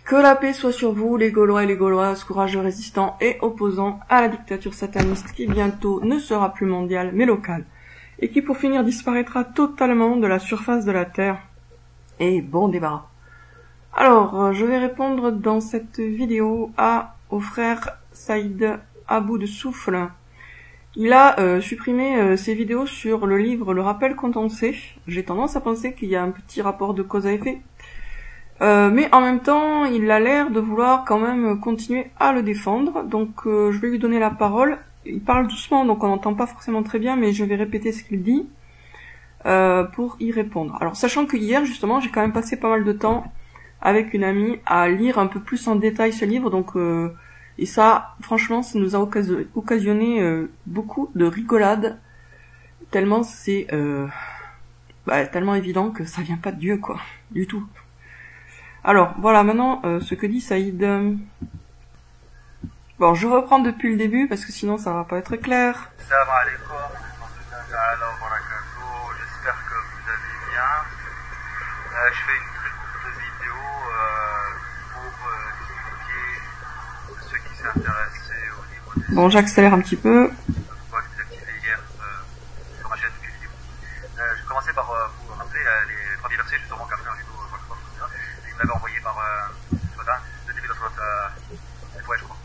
Que la paix soit sur vous, les Gaulois et les Gauloises, courageux résistants et opposants à la dictature sataniste qui bientôt ne sera plus mondiale mais locale, et qui pour finir disparaîtra totalement de la surface de la Terre. Et bon débarras. Alors, je vais répondre dans cette vidéo au frère Saïd à bout de souffle. Il a supprimé ses vidéos sur le livre Le Rappel Condensé. J'ai tendance à penser qu'il y a un petit rapport de cause à effet. Mais en même temps, il a l'air de vouloir quand même continuer à le défendre. Donc je vais lui donner la parole. Il parle doucement, donc on n'entend pas forcément très bien, mais je vais répéter ce qu'il dit pour y répondre. Alors sachant que hier, justement, j'ai quand même passé pas mal de temps avec une amie à lire un peu plus en détail ce livre, donc et ça, franchement, ça nous a occasionné beaucoup de rigolades, tellement c'est tellement évident que ça vient pas de Dieu, quoi, du tout. Alors, voilà, maintenant, ce que dit Saïd. Bon, je reprends depuis le début, parce que sinon ça va pas être clair. Salam alaikum, j'espère que vous allez bien. Je fais une très courte vidéo pour expliquer ce qui s'est intéressé au niveau des... Bon, j'accélère un petit peu. hier sur ma chaîne YouTube. Je vais commencer par vous rappeler les premiers versets justement qu'a fait un vidéo il m'avait envoyé par le début de notre ouais, je crois.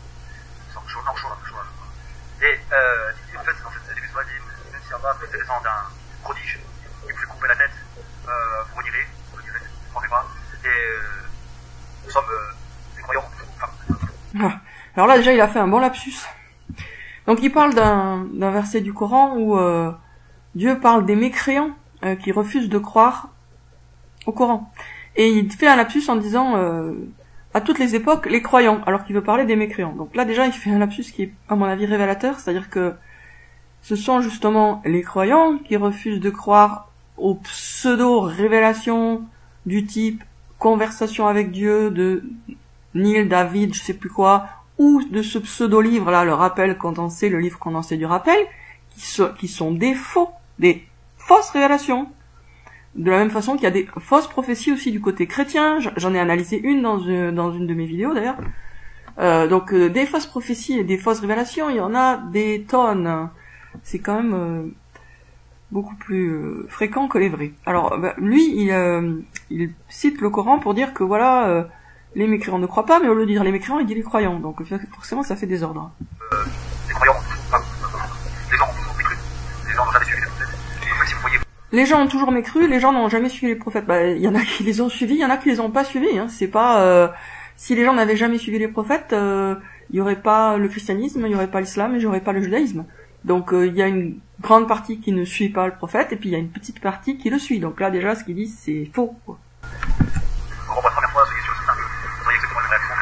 Et en fait, le début de la dit, même si Allah peut être descendre d'un prodige, il pouvait couper la tête, vous renierez, vous ne prendrez pas, et nous sommes des croyants. Alors là, déjà, il a fait un bon lapsus. Donc il parle d'un verset du Coran où Dieu parle des mécréants qui refusent de croire au Coran. Et il fait un lapsus en disant à toutes les époques les croyants, alors qu'il veut parler des mécréants. Donc là déjà il fait un lapsus qui est à mon avis révélateur, c'est-à-dire que ce sont justement les croyants qui refusent de croire aux pseudo-révélations du type conversation avec Dieu de Neil, David, je sais plus quoi, ou de ce pseudo-livre là, le rappel condensé, le livre condensé du rappel, qui sont des fausses révélations. De la même façon qu'il y a des fausses prophéties aussi du côté chrétien, j'en ai analysé une dans une de mes vidéos d'ailleurs. Donc des fausses prophéties et des fausses révélations, il y en a des tonnes. C'est quand même beaucoup plus fréquent que les vrais. Alors lui, il cite le Coran pour dire que voilà, les mécréants ne croient pas, mais au lieu de dire les mécréants, il dit les croyants. Donc forcément, ça fait désordre. Les croyants, les gens ont toujours mécru, les gens n'ont jamais suivi les prophètes. Même si vous voyez... Les gens ont toujours mécru, les gens n'ont jamais suivi les prophètes. Il y en a qui les ont suivis, il y en a qui les ont pas suivis. Hein. C'est pas si les gens n'avaient jamais suivi les prophètes, il y aurait pas le christianisme, il y aurait pas l'islam, et il y aurait pas le judaïsme. Donc il y a une grande partie qui ne suit pas le prophète, et puis il y a une petite partie qui le suit. Donc là déjà, ce qu'ils disent, c'est faux. Quoi. Bon, la première fois, soyez sûr certain que vous auriez exactement la réaction,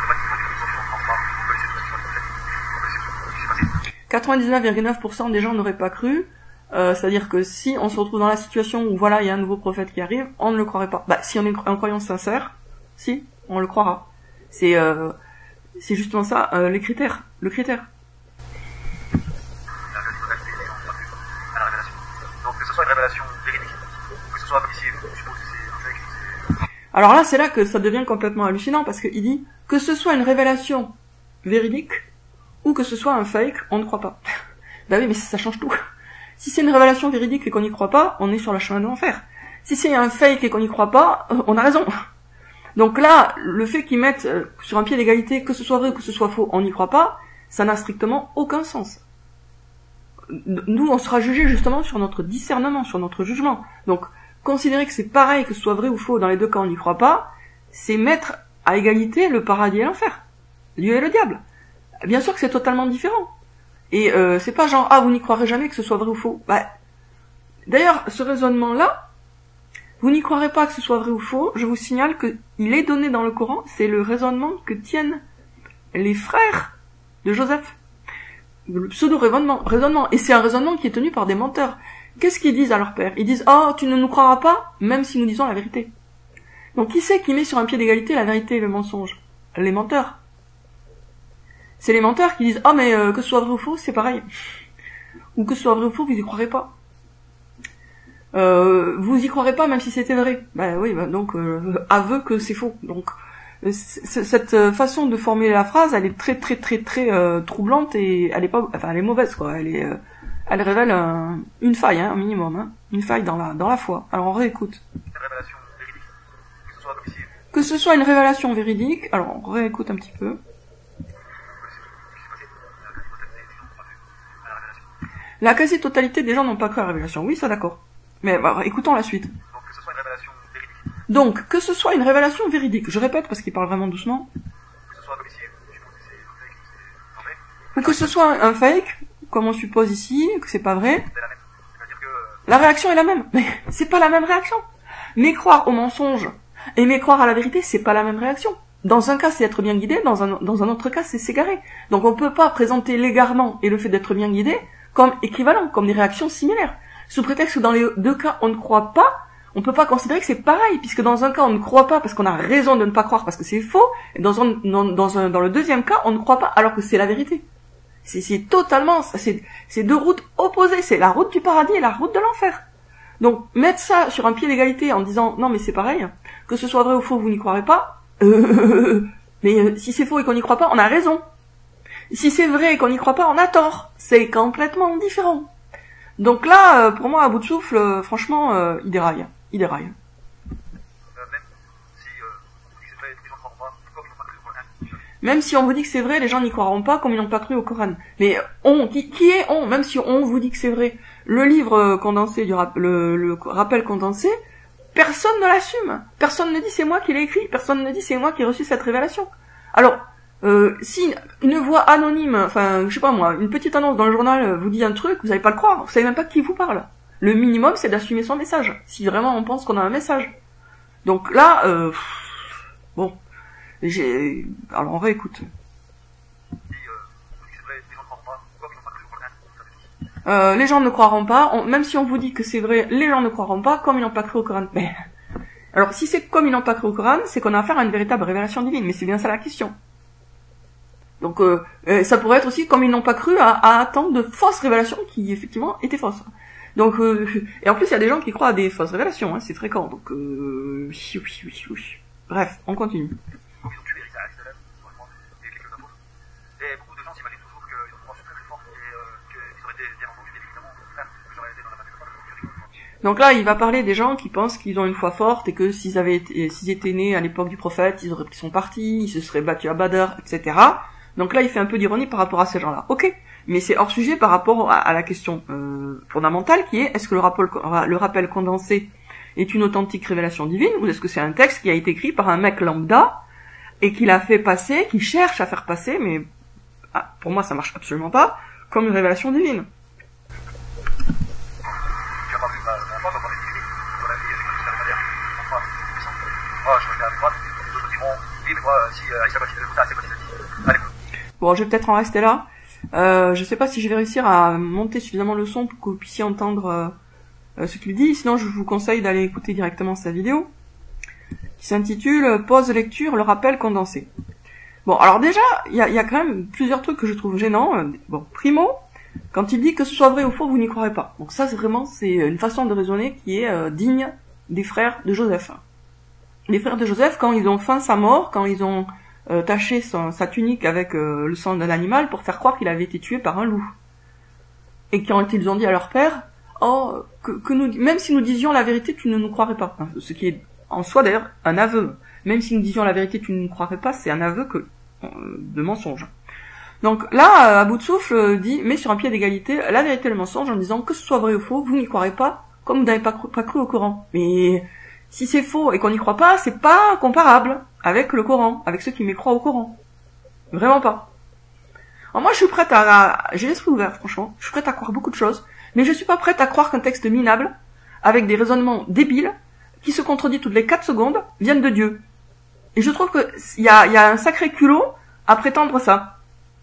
que 99,9% des gens n'auraient pas cru. C'est-à-dire que si on se retrouve dans la situation où voilà, il y a un nouveau prophète qui arrive, on ne le croirait pas. Si on est un croyant sincère, si, on le croira. C'est justement ça, le critère. Donc que ce soit une révélation véridique, que ce soit comme ici, je suppose que c'est un fake. Alors là, c'est là que ça devient complètement hallucinant, parce qu'il dit que ce soit une révélation véridique, ou que ce soit un fake, on ne croit pas. Bah oui, mais ça change tout. Si c'est une révélation véridique et qu'on n'y croit pas, on est sur le chemin de l'enfer. Si c'est un fake et qu'on n'y croit pas, on a raison. Donc là, le fait qu'ils mettent sur un pied d'égalité, que ce soit vrai ou que ce soit faux, on n'y croit pas, ça n'a strictement aucun sens. Nous, on sera jugé justement sur notre discernement, sur notre jugement. Donc, considérer que c'est pareil que ce soit vrai ou faux, dans les deux cas on n'y croit pas, c'est mettre à égalité le paradis et l'enfer. Dieu et le diable. Bien sûr que c'est totalement différent. Et c'est pas genre vous n'y croirez jamais que ce soit vrai ou faux. D'ailleurs, ce raisonnement-là, vous n'y croirez pas que ce soit vrai ou faux, je vous signale que il est donné dans le Coran, c'est le raisonnement que tiennent les frères de Joseph. Le pseudo-raisonnement. Et c'est un raisonnement qui est tenu par des menteurs. Qu'est-ce qu'ils disent à leur père? Ils disent tu ne nous croiras pas, même si nous disons la vérité. Donc qui c'est qui met sur un pied d'égalité la vérité et le mensonge? Les menteurs. C'est les menteurs qui disent mais que ce soit vrai ou faux, c'est pareil. Ou que ce soit vrai ou faux, vous y croirez pas. Vous y croirez pas même si c'était vrai. Donc aveu que c'est faux. Donc cette façon de formuler la phrase, elle est très troublante et elle est pas, enfin elle est mauvaise quoi. Elle révèle une faille, hein, un minimum, hein, une faille dans la foi. Alors on réécoute. Une révélation véridique, que ce soit domicile. Que ce soit une révélation véridique, alors on réécoute un petit peu. La quasi-totalité des gens n'ont pas cru à la révélation. Oui, ça d'accord. Mais bah, écoutons la suite. Donc que ce soit une révélation véridique. Donc, que ce soit une révélation véridique. Je répète parce qu'il parle vraiment doucement. Que ce soit domicile, je pense que c'est un fake, c'est vrai. Ou que ce soit un fake, comme on suppose ici, que c'est pas vrai. C'est la même. C'est-à-dire que La réaction est la même. Mais c'est pas la même réaction. Mais croire au mensonge et mais croire à la vérité, c'est pas la même réaction. Dans un cas, c'est être bien guidé, dans un autre cas, c'est s'égarer. Donc on peut pas présenter l'égarement et le fait d'être bien guidé comme équivalent, comme des réactions similaires. Sous prétexte que dans les deux cas, on ne croit pas, on peut pas considérer que c'est pareil, puisque dans un cas, on ne croit pas parce qu'on a raison de ne pas croire parce que c'est faux, et dans le deuxième cas, on ne croit pas alors que c'est la vérité. C'est totalement, c'est deux routes opposées, c'est la route du paradis et la route de l'enfer. Donc, mettre ça sur un pied d'égalité en disant, non mais c'est pareil, que ce soit vrai ou faux, vous n'y croirez pas, mais si c'est faux et qu'on n'y croit pas, on a raison. Si c'est vrai et qu'on n'y croit pas, on a tort. C'est complètement différent. Donc là, pour moi, à bout de souffle, franchement, il déraille. Il déraille. même si c'est vrai, les gens ne croient pas, comme ils n'ont pas cru au Coran. Même si on vous dit que c'est vrai, les gens n'y croiront pas comme ils n'ont pas cru au Coran. Mais on, qui est on? Même si on vous dit que c'est vrai, le livre condensé, le rappel condensé, personne ne l'assume. Personne ne dit c'est moi qui l'ai écrit. Personne ne dit c'est moi qui ai reçu cette révélation. Alors, si une voix anonyme, enfin, je sais pas moi, une petite annonce dans le journal vous dit un truc, vous n'allez pas le croire, vous savez même pas qui vous parle. Le minimum, c'est d'assumer son message, si vraiment on pense qu'on a un message. Donc là, bon, alors on réécoute. Si on dit que c'est vrai, les gens ne croient pas, comme ils n'ont pas cru au Coran, ça veut dire. Les gens ne croiront pas, même si on vous dit que c'est vrai, les gens ne croiront pas, comme ils n'ont pas cru au Coran. Mais, alors si c'est comme ils n'ont pas cru au Coran, c'est qu'on a affaire à une véritable révélation divine, mais c'est bien ça la question. Donc ça pourrait être aussi comme ils n'ont pas cru à attendre de fausses révélations qui effectivement étaient fausses. Donc et en plus il y a des gens qui croient à des fausses révélations, hein, c'est fréquent. Donc bref, on continue. Donc ils ont tué Isa al-Salam, et quelques autres. Et beaucoup de gens s'imaginent toujours qu'ils ont une croix très forte et qu'ils auraient été bien entendus, bien évidemment, frère, que j'aurais été dans la bataille. Donc là, il va parler des gens qui pensent qu'ils ont une foi forte et que s'ils étaient nés à l'époque du prophète, ils auraient pris son parti, ils se seraient battus à Badr, etc. Donc là, il fait un peu d'ironie par rapport à ces gens-là. Ok, mais c'est hors sujet par rapport à la question fondamentale qui est, est-ce que le rappel condensé est une authentique révélation divine ou est-ce que c'est un texte qui a été écrit par un mec lambda et qu'il a fait passer, qui cherche à faire passer, mais pour moi ça marche absolument pas, comme une révélation divine. Tu as pas vu mon pote, on parlait d'écrit, dans la vie, c'est comme ça, la manière. Parfois, je regarde à droite, les autres diront, oui, mais moi, si Aïssa Bati, c'est quoi ça? Allez. Bon, je vais peut-être en rester là. Je sais pas si je vais réussir à monter suffisamment le son pour que vous puissiez entendre ce qu'il dit. Sinon, je vous conseille d'aller écouter directement sa vidéo qui s'intitule « Pause lecture, le rappel condensé ». Bon, alors déjà, il y a quand même plusieurs trucs que je trouve gênants. Bon, primo, quand il dit que ce soit vrai ou faux, vous n'y croirez pas. Donc ça, c'est une façon de raisonner qui est digne des frères de Joseph. Les frères de Joseph, quand ils ont feint sa mort, quand ils ont taché sa tunique avec le sang d'un animal pour faire croire qu'il avait été tué par un loup. Et quand ils ont dit à leur père, oh, que nous, même si nous disions la vérité, tu ne nous croirais pas. Ce qui est en soi d'ailleurs un aveu. Même si nous disions la vérité, tu ne nous croirais pas, c'est un aveu de mensonge. Donc là, à bout de souffle, dit, met sur un pied d'égalité la vérité et le mensonge en disant que ce soit vrai ou faux, vous n'y croirez pas, comme vous n'avez pas cru au Coran. Mais si c'est faux et qu'on n'y croit pas, c'est pas comparable avec le Coran, avec ceux qui mécroient au Coran. Vraiment pas. Alors moi, je suis prête j'ai l'esprit ouvert, franchement. Je suis prête à croire beaucoup de choses, mais je suis pas prête à croire qu'un texte minable, avec des raisonnements débiles, qui se contredit toutes les 4 secondes, viennent de Dieu. Et je trouve que il y a un sacré culot à prétendre ça.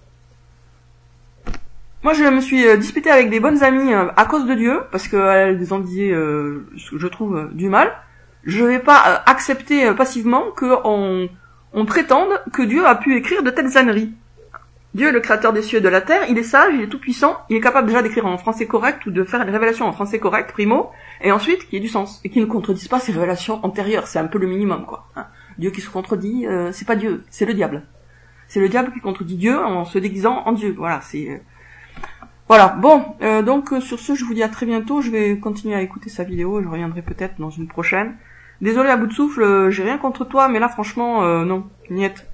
Moi, je me suis disputée avec des bonnes amies à cause de Dieu, parce qu'elles en disaient, je trouve, du mal. Je vais pas accepter passivement qu'on prétende que Dieu a pu écrire de telles âneries. Dieu est le créateur des cieux et de la terre, il est sage, il est tout puissant, il est capable déjà d'écrire en français correct ou de faire une révélation en français correct, primo, et ensuite qu'il y ait du sens, et qu'il ne contredise pas ses révélations antérieures, c'est un peu le minimum, quoi. Dieu qui se contredit, c'est pas Dieu, c'est le diable. C'est le diable qui contredit Dieu en se déguisant en Dieu. Voilà, c'est... Voilà, bon, donc sur ce, je vous dis à très bientôt. Je vais continuer à écouter sa vidéo, je reviendrai peut-être dans une prochaine. Désolé à bout de souffle, j'ai rien contre toi, mais là franchement, non, niette.